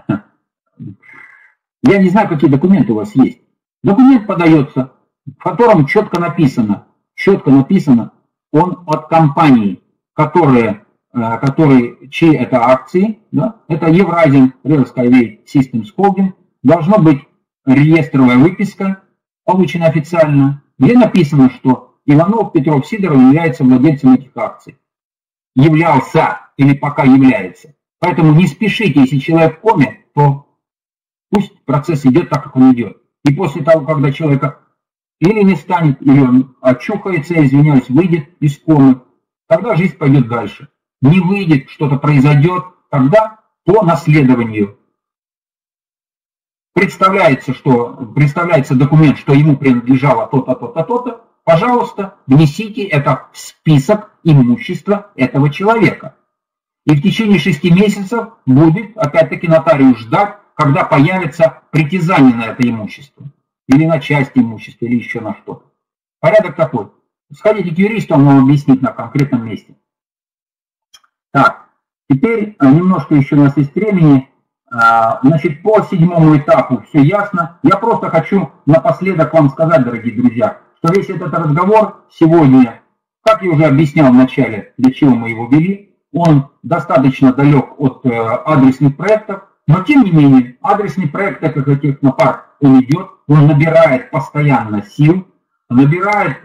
Я не знаю, какие документы у вас есть. Документ подается, в котором четко написано, он от компании, чьи это акции, да, это Eurasian Real Skyway Systems Holding, должна быть реестровая выписка, получена официально, где написано, что Иванов, Петров, Сидоров является владельцем этих акций. Являлся или пока является. Поэтому не спешите, если человек в коме, то пусть процесс идет так, как он идет. И после того, когда человека или не станет, или он очухается, извиняюсь, выйдет из комы, тогда жизнь пойдет дальше. Не выйдет, что-то произойдет, тогда по наследованию представляется документ, что ему принадлежало то-то, то-то, то-то, пожалуйста, внесите это в список имущества этого человека. И в течение 6 месяцев будет, опять-таки, нотариус ждать, когда появится притязание на это имущество. Или на часть имущества, или еще на что-то. Порядок такой. Сходите к юристу, он вам объяснит на конкретном месте. Так, теперь немножко еще у нас есть времени. Значит, по 7-му этапу все ясно. Я просто хочу напоследок вам сказать, дорогие друзья, что весь этот разговор сегодня, как я уже объяснял в начале, для чего мы его вели, он достаточно далек от адресных проектов, но тем не менее, адресный проект, как и технопарк, он идет, он набирает постоянно сил, набирает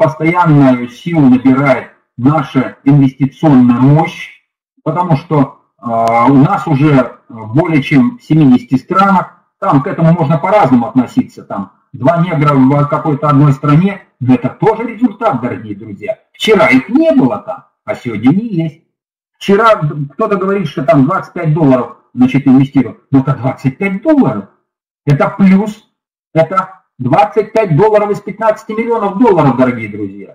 наша инвестиционная мощь, потому что у нас уже более чем в 70 странах, там к этому можно по-разному относиться, там 2 негра в какой-то одной стране, но это тоже результат, дорогие друзья. Вчера их не было там, а сегодня не есть. Вчера кто-то говорит, что там $25, значит, инвестировал, но это $25. Это плюс, это $25 из 15 миллионов долларов, дорогие друзья.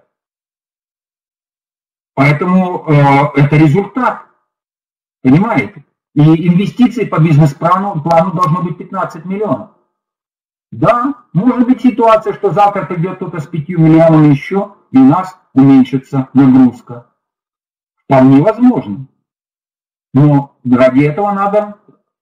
Поэтому это результат, понимаете? И инвестиции по бизнес-плану должно быть 15 миллионов. Да, может быть ситуация, что завтра придет кто-то с 5 миллионами еще, и у нас уменьшится нагрузка. Вполне возможно. Но ради этого надо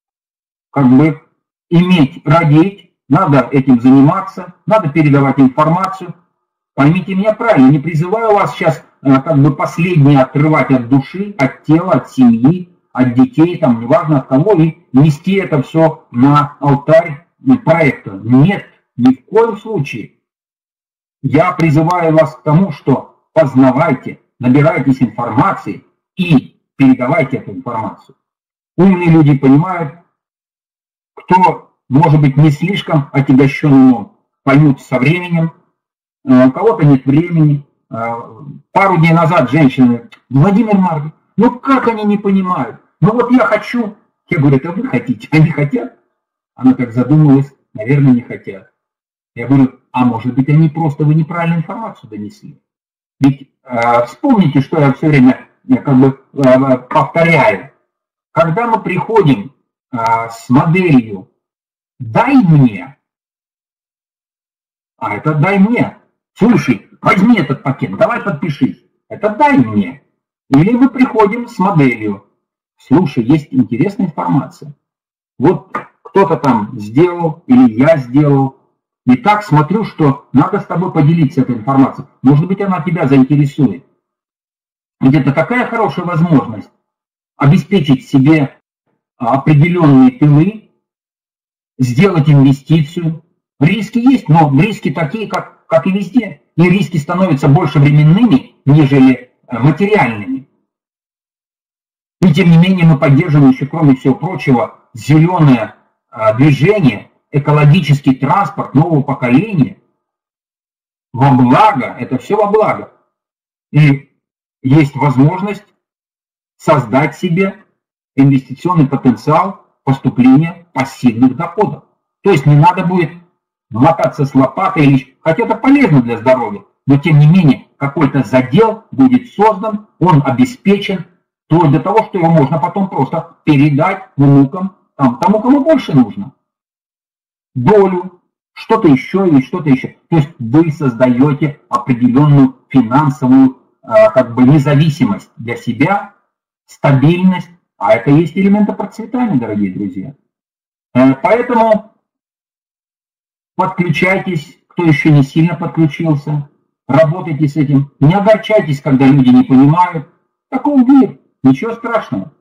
родить, надо этим заниматься, надо передавать информацию. Поймите меня правильно, не призываю вас сейчас последнее отрывать от души, от тела, от семьи, от детей, там, неважно от кого, и нести это все на алтарь проекта. Нет, ни в коем случае. Я призываю вас к тому, что познавайте, набирайтесь информации и передавайте эту информацию. Умные люди понимают, кто, может быть, не слишком отягощен умом, поймут со временем, у кого-то нет времени. Пару дней назад женщины: Владимир Маркович, ну как они не понимают? Ну вот я хочу. Я говорю: это вы хотите, они хотят? Она так задумалась: наверное, не хотят. Я говорю: а может быть, они просто вы неправильную информацию донесли? Ведь вспомните, что я все время повторяю. Когда мы приходим с моделью «дай мне», это «дай мне», слушай, возьми этот пакет, давай подпишись, это «дай мне». Или мы приходим с моделью: слушай, есть интересная информация. Вот кто-то там сделал, или я сделал, И так смотрю, что надо с тобой поделиться этой информацией. Может быть, она тебя заинтересует. Ведь это такая хорошая возможность обеспечить себе определенные тылы, сделать инвестицию. Риски есть, но риски такие, как и везде. И риски становятся больше временными, нежели материальными. И тем не менее мы поддерживаем еще, кроме всего прочего, зеленое движение, экологический транспорт нового поколения. Во благо, это все во благо. И есть возможность создать себе инвестиционный потенциал поступления пассивных доходов. То есть не надо будет мотаться с лопатой, хотя это полезно для здоровья, но тем не менее какой-то задел будет создан, он обеспечен, вплоть до того, что его можно потом просто передать внукам, тому, кому больше нужно. Долю, что-то еще или что-то еще. То есть вы создаете определенную финансовую независимость для себя, стабильность, а это есть элементы процветания, дорогие друзья. Поэтому подключайтесь, кто еще не сильно подключился, работайте с этим. Не огорчайтесь, когда люди не понимают. Такой мир, ничего страшного.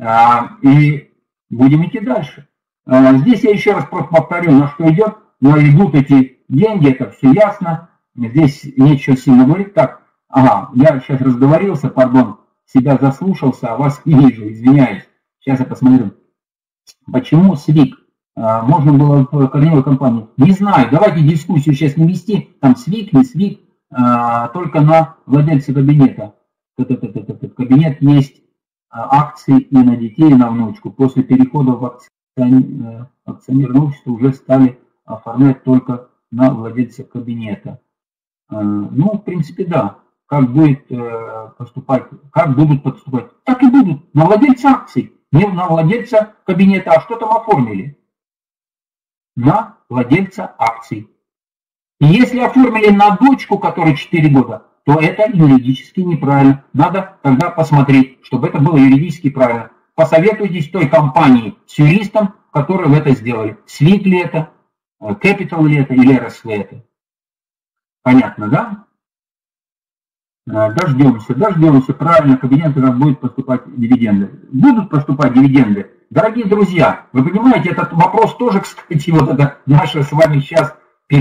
И будем идти дальше. Здесь я еще раз просто повторю, на что идет. Но идут эти деньги, это все ясно. Здесь нечего сильно говорить. Так, я сейчас разговорился, пардон, себя заслушался, а вас не вижу, извиняюсь. Сейчас я посмотрю. Почему СВИК? Можно было в корневой компании. Не знаю, давайте дискуссию сейчас не вести. Там СВИК, не СВИК, только на владельца кабинета. Кабинет есть акции и на детей, и на внучку. После перехода в акционерное общество уже стали оформлять только на владельца кабинета. Ну, в принципе, да. Как будет поступать, как будут поступать, так и будут. На владельца акций, не на владельца кабинета, а что там оформили? На владельца акций. И если оформили на дочку, которой 4 года, то это юридически неправильно. Надо тогда посмотреть, чтобы это было юридически правильно. Посоветуйтесь той компании с юристом, которые в это сделали. СВИК ли это, Capital ли это или РСВ это. Понятно, да? Дождемся, правильно, кабинет будет поступать дивиденды. Будут поступать дивиденды. Дорогие друзья, вы понимаете, этот вопрос тоже, кстати, вот это наша с вами сейчас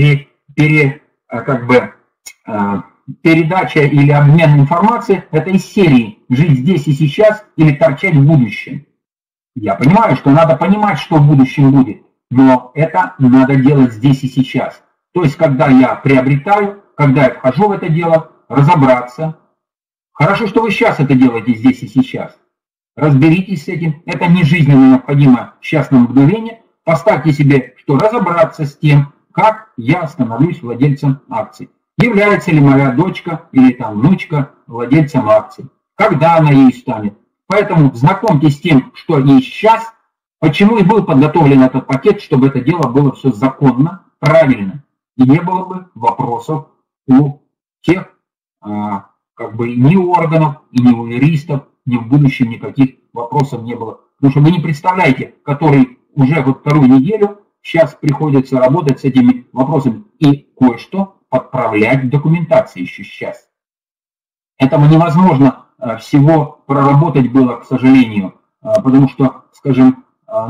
передача или обмен информацией, это из серии «Жить здесь и сейчас» или «Торчать в будущем». Я понимаю, что надо понимать, что в будущем будет, но это надо делать здесь и сейчас. То есть, когда я приобретаю, когда я вхожу в это дело, разобраться. Хорошо, что вы сейчас это делаете здесь и сейчас. Разберитесь с этим. Это не жизненно необходимо сейчас на мгновение. Поставьте себе, что разобраться с тем, как я становлюсь владельцем акций. Является ли моя дочка или там внучка владельцем акций. Когда она ей станет. Поэтому знакомьтесь с тем, что есть сейчас. Почему и был подготовлен этот пакет, чтобы это дело было все законно, правильно. И не было бы вопросов у тех, ни у органов, и ни у юристов, ни в будущем никаких вопросов не было. Потому что вы не представляете, который уже вот вторую неделю сейчас приходится работать с этими вопросами и кое-что подправлять в документации еще сейчас. Этого невозможно всего проработать было, к сожалению, потому что, скажем,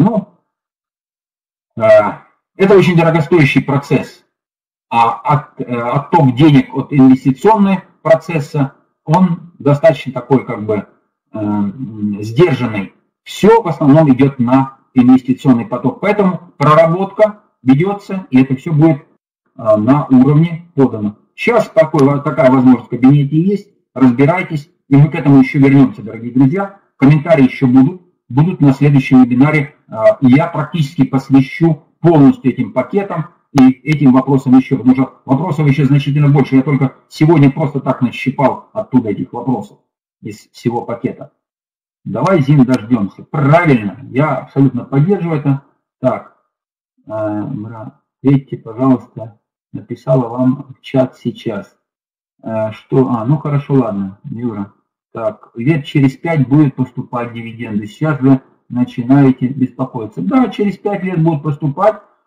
это очень дорогостоящий процесс. А отток денег от инвестиционного процесса, он достаточно такой сдержанный. Все в основном идет на инвестиционный поток. Поэтому проработка ведется, и это все будет на уровне подано. Сейчас такая возможность в кабинете есть. Разбирайтесь, и мы к этому еще вернемся, дорогие друзья. Комментарии еще будут на следующем вебинаре. И я практически посвящу полностью этим пакетам и этим вопросам еще, потому что вопросов еще значительно больше. Я только сегодня просто так нащипал оттуда этих вопросов из всего пакета. Давай, Зин, дождемся. Правильно, я абсолютно поддерживаю это. Так, ответьте, пожалуйста, написала вам в чат сейчас. Ну хорошо, ладно, Юра. Так, лет через 5 будет поступать дивиденды. Сейчас вы начинаете беспокоиться. Да, через 5 лет будут поступать.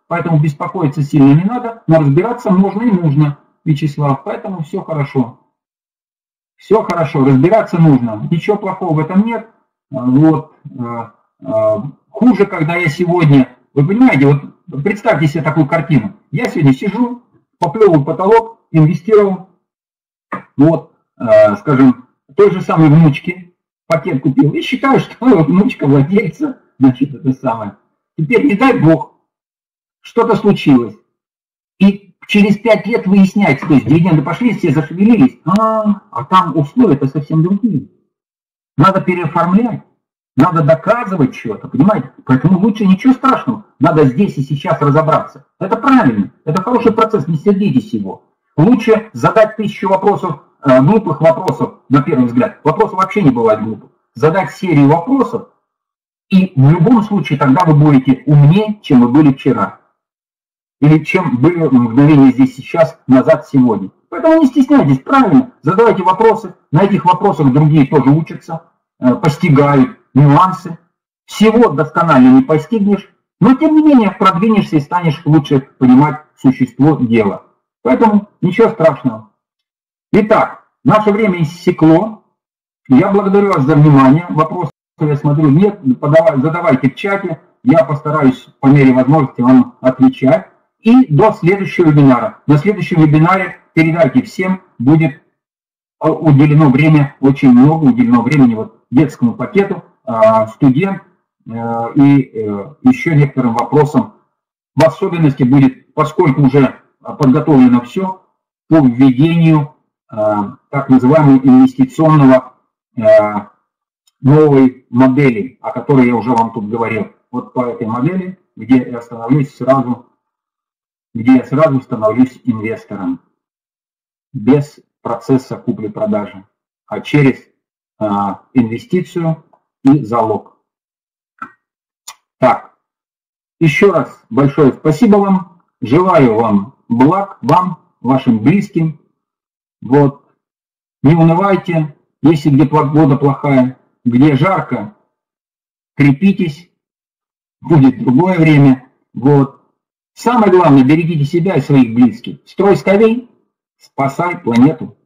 поэтому беспокоиться сильно не надо, но разбираться можно и нужно, Вячеслав, поэтому все хорошо. Все хорошо, разбираться нужно, ничего плохого в этом нет. Вот. Хуже, когда я сегодня, вы понимаете, вот представьте себе такую картину. Я сегодня сижу, поплевываю потолок, инвестировал, вот, скажем, той же самой внучке пакет купил и считаю, что внучка владельца, значит, это самое. Теперь, не дай бог, что-то случилось. И через 5 лет выясняется, то есть дивиденды пошли, все зашевелились, а там условия-то совсем другие. Надо переоформлять, надо доказывать что-то, понимаете? Поэтому лучше ничего страшного, надо здесь и сейчас разобраться. Это правильно, это хороший процесс, не сердитесь его. Лучше задать 1000 вопросов, глупых вопросов, на первый взгляд. Вопросов вообще не бывает глупых. Задать серию вопросов, и в любом случае тогда вы будете умнее, чем вы были вчера. Или чем были мгновение здесь сейчас, назад, сегодня. Поэтому не стесняйтесь, правильно, задавайте вопросы. На этих вопросах другие тоже учатся, постигают нюансы. Всего досконально не постигнешь, но тем не менее продвинешься и станешь лучше понимать существо дела. Поэтому ничего страшного. Итак, наше время иссекло. Я благодарю вас за внимание. Вопросы, я смотрю, нет, задавайте в чате. Я постараюсь по мере возможности вам отвечать. И до следующего вебинара. На следующем вебинаре, передайте всем, будет уделено время, очень много уделено времени вот детскому пакету, студент и еще некоторым вопросам. В особенности будет, поскольку уже подготовлено все, по введению так называемого инвестиционного новой модели, о которой я уже вам тут говорил. Вот по этой модели, где я сразу становлюсь инвестором. Без процесса купли-продажи, а через инвестицию и залог. Так, еще раз большое спасибо вам. Желаю вам благ, вам, вашим близким. Вот. Не унывайте, если где погода плохая, где жарко, крепитесь, будет другое время. Вот. Самое главное, берегите себя и своих близких. Строй скорей, спасай планету.